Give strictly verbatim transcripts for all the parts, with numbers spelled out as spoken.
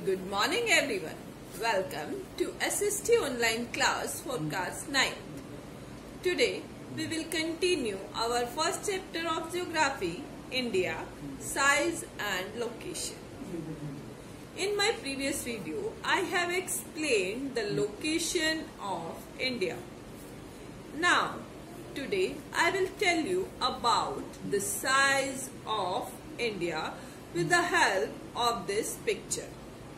Good morning everyone. Welcome to S S T online class for class ninth. Today we will continue our first chapter of geography, India, size and location. In my previous video, I have explained the location of India. Now, today I will tell you about the size of India with the help of this picture.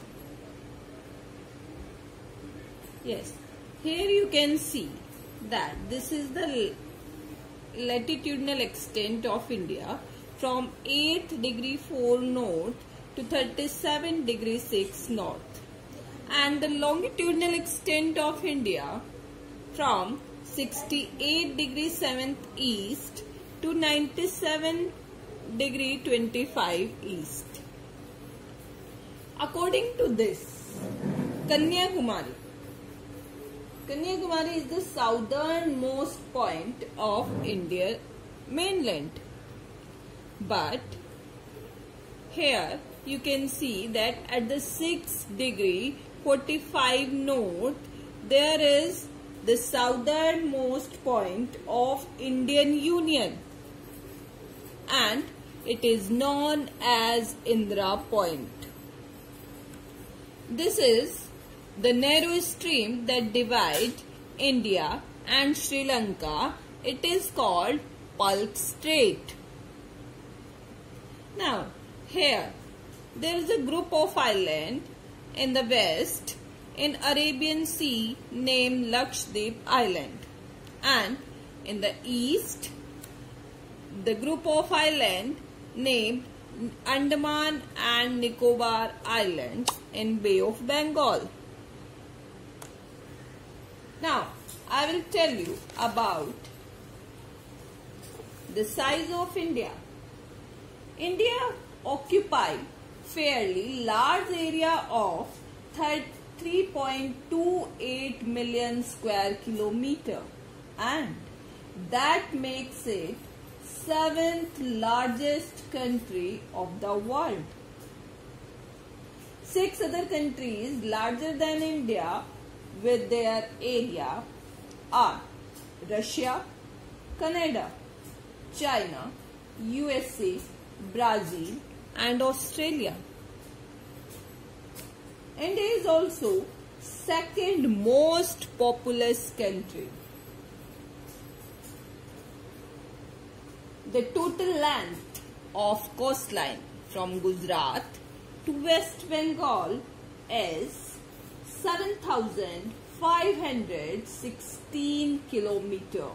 Yes, here you can see that this is the latitudinal extent of India from eight degree four north to thirty-seven degree six north, and the longitudinal extent of India from sixty-eight degree seven east to ninety-seven degree twenty-five east. According to this, Kanyakumari Kanyakumari is the southernmost point of Indian mainland. But here you can see that at the six degree forty-five north there is the southernmost point of Indian Union, and it is known as Indira Point. This is the narrow stream that divides India and Sri Lanka. It is called Palk Strait. Now, here there is a group of islands in the west in Arabian Sea named Lakshadweep Island, and in the east the group of islands named Andaman and Nicobar Islands in Bay of Bengal. Now, I will tell you about the size of India. India occupies fairly large area of three point two eight million square kilometer, and that makes it seventh largest country of the world. Six other countries larger than India with their area are Russia, Canada, China, U S A, Brazil and Australia. India is also second most populous country. The total length of coastline from Gujarat to West Bengal is seven thousand five hundred sixteen kilometers.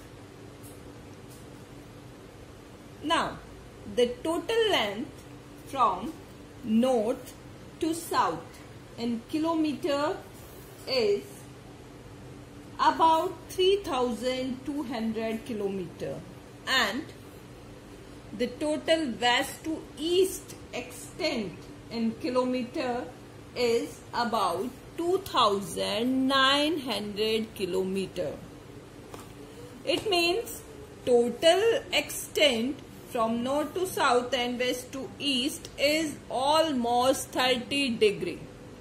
Now, the total length from north to south in kilometer is about three thousand two hundred kilometers, and the total west to east extent in kilometer is about two thousand nine hundred kilometers. It means total extent from north to south and west to east is almost thirty degree.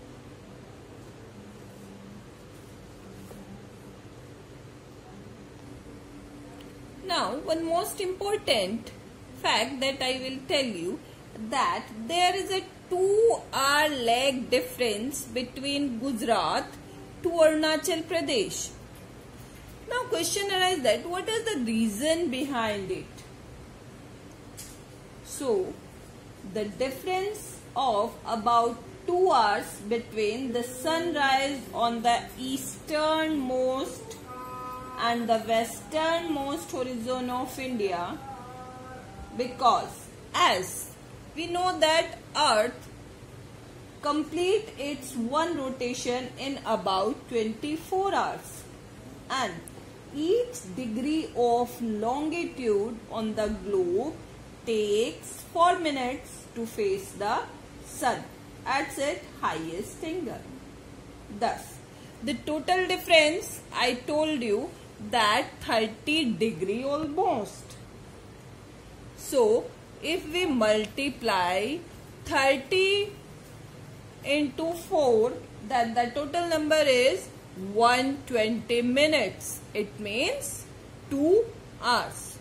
Now, one most important fact that I will tell you, that there is a two hour lag difference between Gujarat to Arunachal Pradesh. Now, question arises that what is the reason behind it? So, the difference of about two hours between the sunrise on the easternmost and the westernmost horizon of India, because as we know that Earth complete its one rotation in about twenty-four hours, and each degree of longitude on the globe takes four minutes to face the sun at its highest angle. Thus, the total difference I told you that thirty degree almost. So, if we multiply thirty into four, then the total number is one hundred twenty minutes. It means two hours.